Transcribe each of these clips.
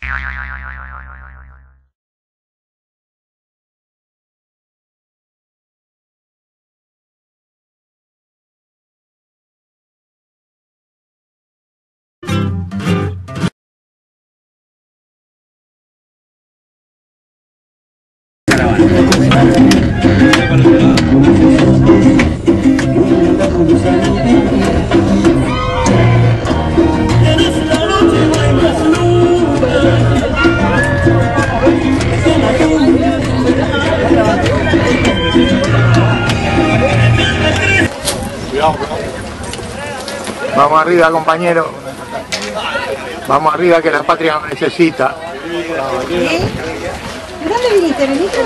Vamos arriba, compañero. Vamos arriba, que la patria nos necesita. ¿Sí? ¿De dónde viniste, ministro?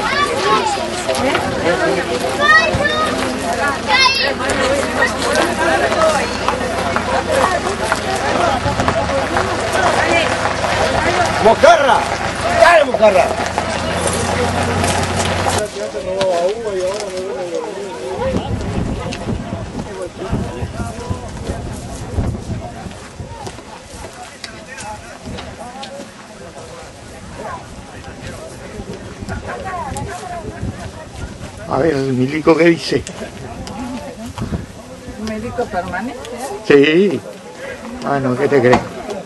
¡Mojarra! ¡Dale, mojarra! A ver, el milico, ¿qué dice? ¿Un médico permanente? Sí. Bueno, ¿qué te crees?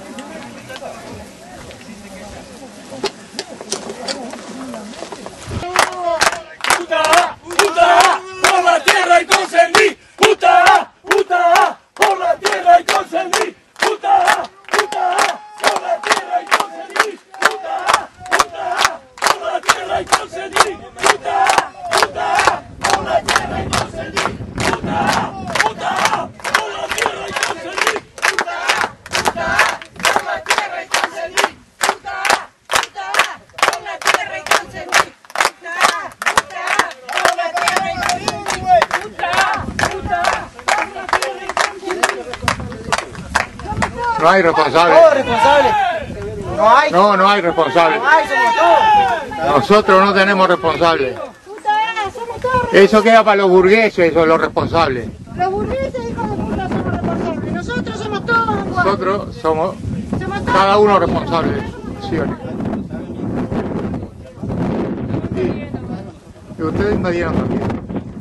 ¡Puta! ¡Puta! ¡Por la tierra y concendí! ¡Puta! ¡Puta! ¡Por la tierra y concendí! ¡Puta! ¡Puta! ¡Por la tierra y concendí! ¡Puta! ¡Puta! ¡Por la tierra y concendí! ¡Puta! ¡Puta! ¡Por la tierra y concendí! ¡Puta! ¡Puta! ¡Por la tierra y concendí! ¡Puta! ¡Puta! ¡Por la tierra y concendí! ¡Puta! ¡Puta! ¡Por la tierra y concendí! No hay responsable. ¡Todos responsables! ¡No hay! No hay responsable. ¡No hay, somos todos! Nosotros no tenemos responsables. Somos todos. Eso queda para los burgueses, eso, los responsables. Los burgueses, hijos de puta, somos responsables. Nosotros somos todos igual. Nosotros somos Somos todos cada uno responsable de sus acciones. Y ustedes invadieron también.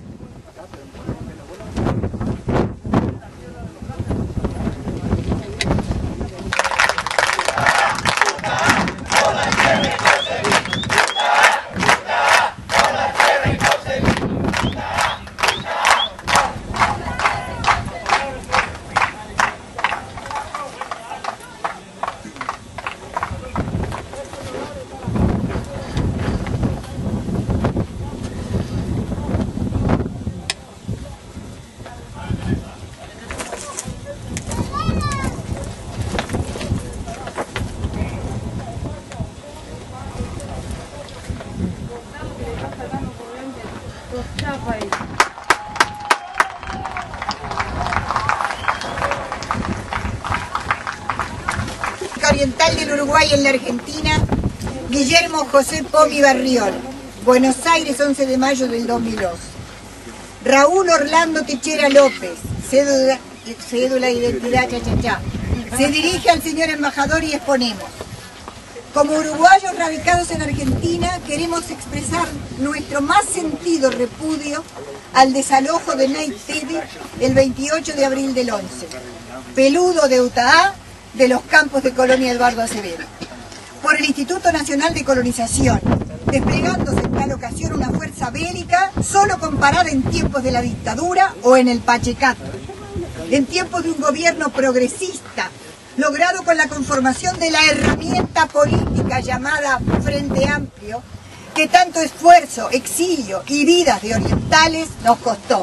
Oriental del Uruguay en la Argentina, Guillermo José Pomi Barriol, Buenos Aires, 11 de mayo del 2002. Raúl Orlando Techera López, cédula de identidad, se dirige al señor embajador y exponemos. Como uruguayos radicados en Argentina, queremos expresar nuestro más sentido repudio al desalojo de Ney Tedi el 28 de abril del 11, peludo de UTAA, de los campos de Colonia Eduardo Acevedo, por el Instituto Nacional de Colonización, desplegándose en tal ocasión una fuerza bélica solo comparada en tiempos de la dictadura o en el Pachecato, en tiempos de un gobierno progresista, logrado con la conformación de la herramienta política llamada Frente Amplio, que tanto esfuerzo, exilio y vidas de orientales nos costó.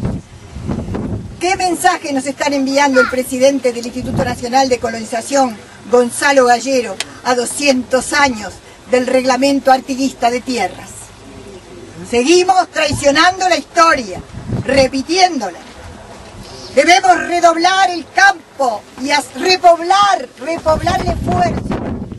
¿Qué mensaje nos están enviando el presidente del Instituto Nacional de Colonización, Gonzalo Gallero, a 200 años del reglamento artiguista de tierras? Seguimos traicionando la historia, repitiéndola. Debemos redoblar el campo y repoblar el esfuerzo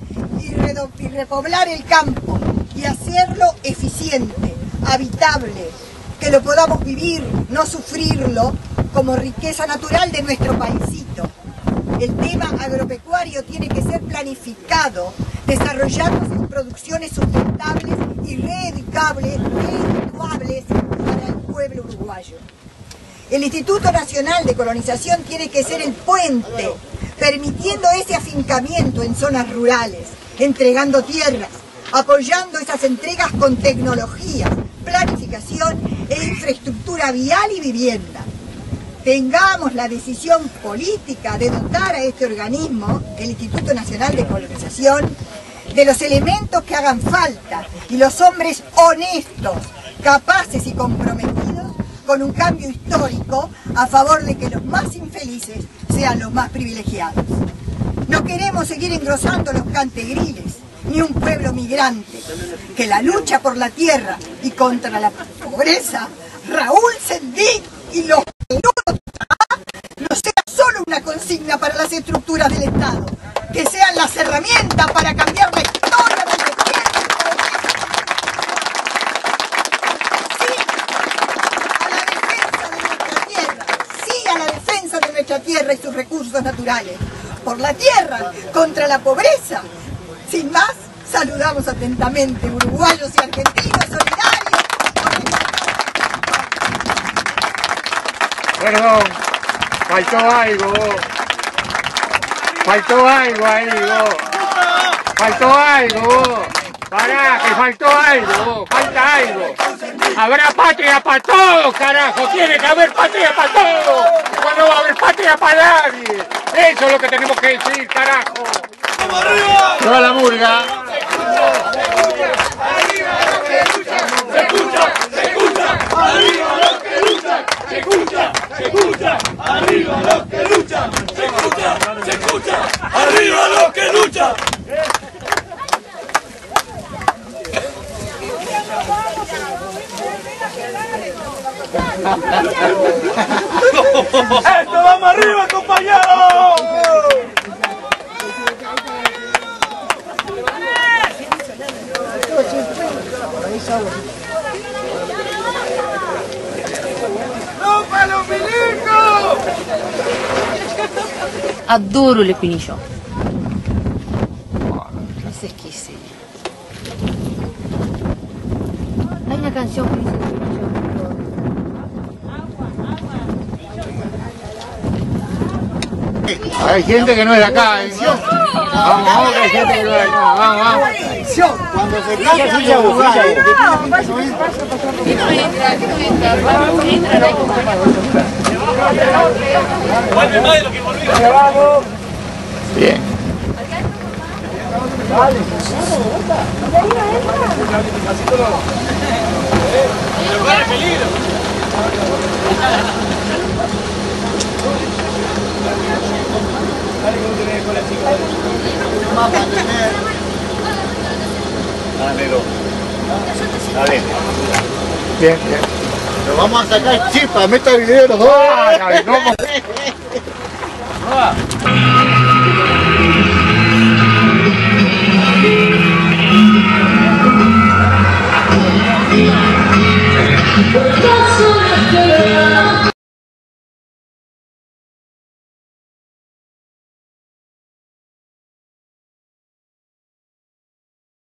y repoblar el campo y hacerlo eficiente, habitable, que lo podamos vivir, no sufrirlo como riqueza natural de nuestro paisito. El tema agropecuario tiene que ser planificado, desarrollándose en producciones sustentables y redituables para el pueblo uruguayo. El Instituto Nacional de Colonización tiene que ser el puente, permitiendo ese afincamiento en zonas rurales, entregando tierras, apoyando esas entregas con tecnología, planificación e infraestructura vial y vivienda. Tengamos la decisión política de dotar a este organismo, el Instituto Nacional de Colonización, de los elementos que hagan falta y los hombres honestos, capaces y comprometidos con un cambio histórico a favor de que los más infelices sean los más privilegiados. No queremos seguir engrosando los cantegriles, ni un pueblo migrante. Que la lucha por la tierra y contra la pobreza, Raúl Sendí y los menudos no sea solo una consigna para las estructuras del Estado, que sean las herramientas para cambiar la historia del destierro. Sí a la defensa de nuestra tierra y sus recursos naturales. Por la tierra, contra la pobreza. Sin más, saludamos atentamente, uruguayos y argentinos solidarios. Perdón, faltó algo vos. Faltó algo ahí vos. Faltó algo vos. Pará, que faltó algo vos. Falta algo. Habrá patria para todos, carajo. Tiene que haber patria para todos. No va a haber patria para nadie. Eso es lo que tenemos que decir, carajo. ¡Toda la murga! Se escucha, arriba los que luchan, se escucha, arriba los que luchan, se escucha, arriba los que luchan. ¡Esto vamos arriba, compañeros! ¡Rompa los milicos! Adoro le Quinichò. Questa è schifo. Hai una canzone con i Hay gente que no es de acá, ¿eh? Vamos, que hay gente que no es de acá. Vamos. Cuando se calla, suya vos. Bien. Bien, bien. Nos vamos a sacar chispa, meta video los dos. ¿Cómo? Caso